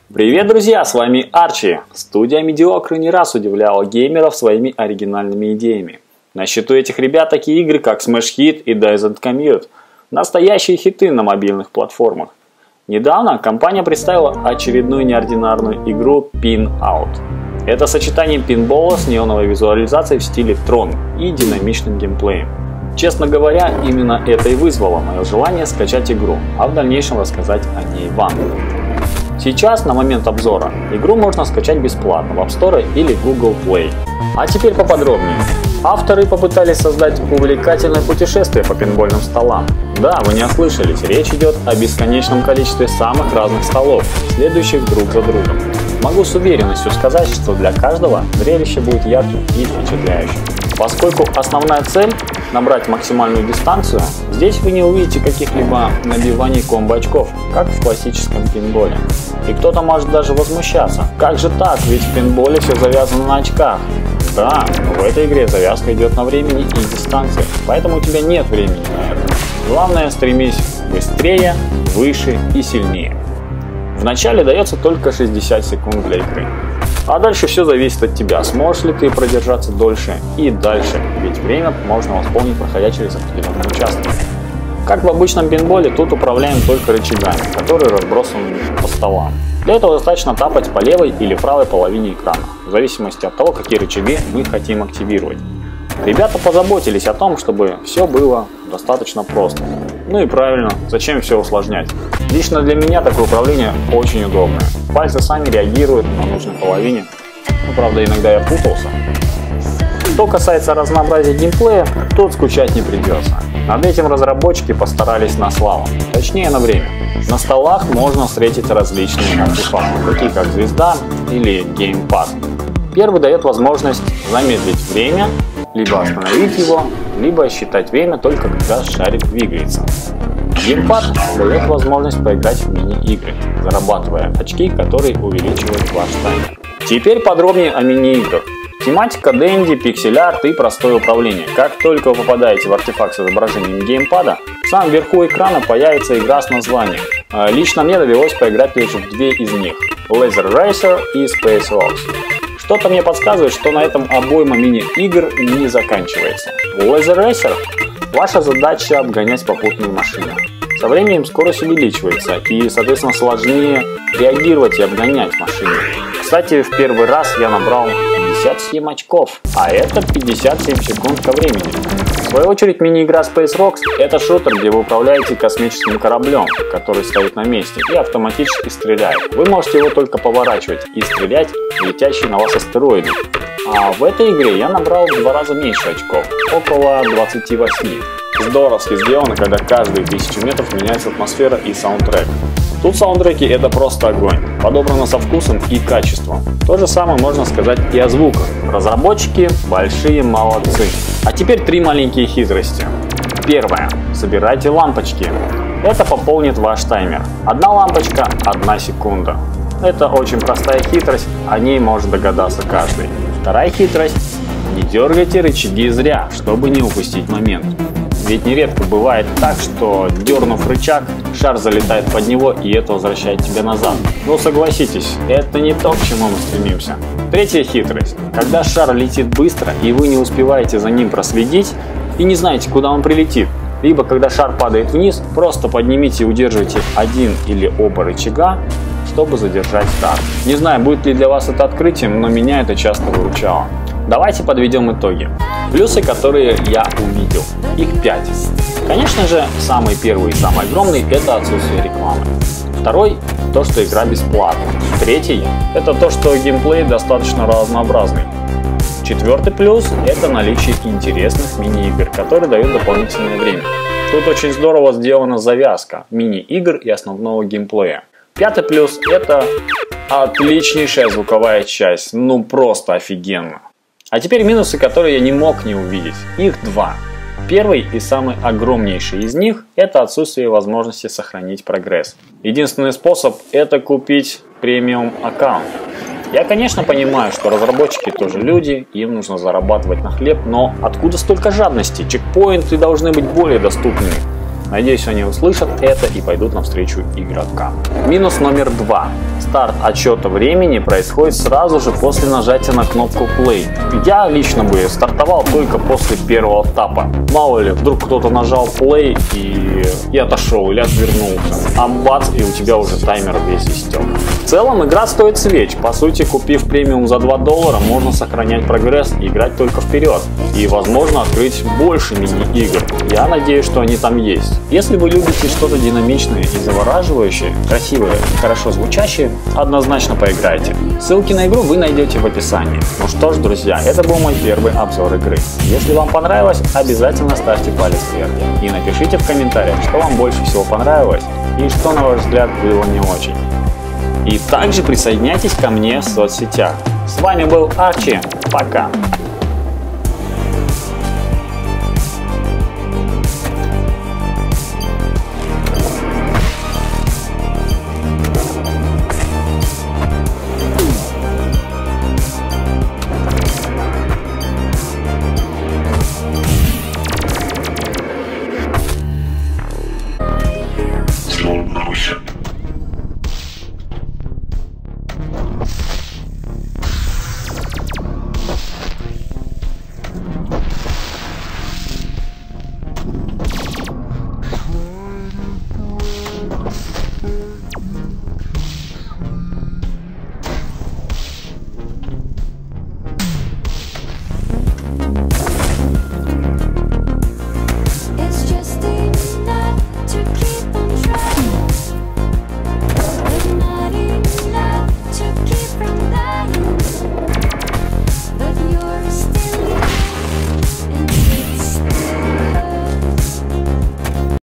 Привет, друзья, с вами Арчи. Студия Mediocre не раз удивляла геймеров своими оригинальными идеями. На счету этих ребят такие игры, как Smash Hit и Desert Commute. Настоящие хиты на мобильных платформах. Недавно компания представила очередную неординарную игру Pin Out. Это сочетание пинбола с неоновой визуализацией в стиле Tron и динамичным геймплеем. Честно говоря, именно это и вызвало мое желание скачать игру, а в дальнейшем рассказать о ней вам. Сейчас, на момент обзора, игру можно скачать бесплатно в App Store или Google Play. А теперь поподробнее. Авторы попытались создать увлекательное путешествие по пинбольным столам. Да, вы не ослышались, речь идет о бесконечном количестве самых разных столов, следующих друг за другом. Могу с уверенностью сказать, что для каждого зрелище будет ярким и впечатляющим. Поскольку основная цель – набрать максимальную дистанцию, здесь вы не увидите каких-либо набиваний комбо-очков, как в классическом пинболе. И кто-то может даже возмущаться. Как же так, ведь в пинболе все завязано на очках. Да, но в этой игре завязка идет на времени и дистанции, поэтому у тебя нет времени на это. Главное, стремись быстрее, выше и сильнее. Вначале дается только 60 секунд для игры. А дальше все зависит от тебя, сможешь ли ты продержаться дольше и дальше, ведь время можно восполнить, проходя через определенный участок. Как в обычном пинболе, тут управляем только рычагами, которые разбросаны по столам. Для этого достаточно тапать по левой или правой половине экрана, в зависимости от того, какие рычаги мы хотим активировать. Ребята позаботились о том, чтобы все было достаточно просто. Ну и правильно, зачем все усложнять? Лично для меня такое управление очень удобное. Пальцы сами реагируют на нужной половине. Ну, правда, иногда я путался. Что касается разнообразия геймплея, тут скучать не придется. Над этим разработчики постарались на славу, точнее на время. На столах можно встретить различные артефакты, такие как звезда или геймпад. Первый дает возможность замедлить время, либо остановить его, либо считать время только когда шарик двигается. Геймпад дает возможность поиграть в мини-игры, зарабатывая очки, которые увеличивают ваш таймер. Теперь подробнее о мини-играх. Тематика денди, пиксель-арт и простое управление. Как только вы попадаете в артефакт с изображением геймпада, в самом верху экрана появится игра с названием. Лично мне довелось поиграть лишь в две из них – Laser Racer и Space Rocks. Что-то мне подсказывает, что на этом обойма мини-игр не заканчивается. В Laser Racer ваша задача обгонять попутные машины. Со временем скорость увеличивается и, соответственно, сложнее реагировать и обгонять машины. Кстати, в первый раз я набрал 57 очков, а это 57 секунд ко времени. В свою очередь, мини-игра Space Rocks – это шутер, где вы управляете космическим кораблем, который стоит на месте и автоматически стреляет. Вы можете его только поворачивать и стрелять в летящие на вас астероиды. А в этой игре я набрал в 2 раза меньше очков, около 28. Здоровски сделано, когда каждые 1000 метров меняется атмосфера и саундтрек. Тут саундтреки это просто огонь, подобрано со вкусом и качеством. То же самое можно сказать и о звуках. Разработчики большие молодцы. А теперь 3 маленькие хитрости. Первое. Собирайте лампочки. Это пополнит ваш таймер. Одна лампочка – 1 секунда. Это очень простая хитрость, о ней может догадаться каждый. Вторая хитрость – не дергайте рычаги зря, чтобы не упустить момент. Ведь нередко бывает так, что, дернув рычаг, шар залетает под него, и это возвращает тебя назад. Но согласитесь, это не то, к чему мы стремимся. Третья хитрость. Когда шар летит быстро, и вы не успеваете за ним проследить, и не знаете, куда он прилетит, либо когда шар падает вниз, просто поднимите и удерживайте один или оба рычага, чтобы задержать старт. Не знаю, будет ли для вас это открытием, но меня это часто выручало. Давайте подведем итоги. Плюсы, которые я увидел. Их 5. Конечно же, самый первый и самый огромный – это отсутствие рекламы. Второй – то, что игра бесплатна. Третий – это то, что геймплей достаточно разнообразный. Четвертый плюс – это наличие интересных мини-игр, которые дают дополнительное время. Тут очень здорово сделана завязка мини-игр и основного геймплея. Пятый плюс – это отличнейшая звуковая часть, ну просто офигенно. А теперь минусы, которые я не мог не увидеть. Их 2. Первый и самый огромнейший из них – это отсутствие возможности сохранить прогресс. Единственный способ – это купить премиум аккаунт. Я, конечно, понимаю, что разработчики тоже люди, им нужно зарабатывать на хлеб, но откуда столько жадности? Чекпоинты должны быть более доступными. Надеюсь, они услышат это и пойдут навстречу игрокам. Минус номер 2. старт отсчета времени происходит сразу же после нажатия на кнопку Play. Я лично бы стартовал только после первого тапа. Мало ли, вдруг кто-то нажал Play и отошел, или отвернулся. А бац, и у тебя уже таймер весь истек. В целом игра стоит свеч. По сути, купив премиум за $2, можно сохранять прогресс и играть только вперед. И возможно открыть больше мини-игр. Я надеюсь, что они там есть. Если вы любите что-то динамичное и завораживающее, красивое, хорошо звучащее, однозначно поиграйте. Ссылки на игру вы найдете в описании. Ну что ж, друзья, это был мой первый обзор игры. Если вам понравилось, обязательно ставьте палец вверх. И напишите в комментариях, что вам больше всего понравилось и что, на ваш взгляд, было не очень. И также присоединяйтесь ко мне в соцсетях. С вами был Арчи. Пока.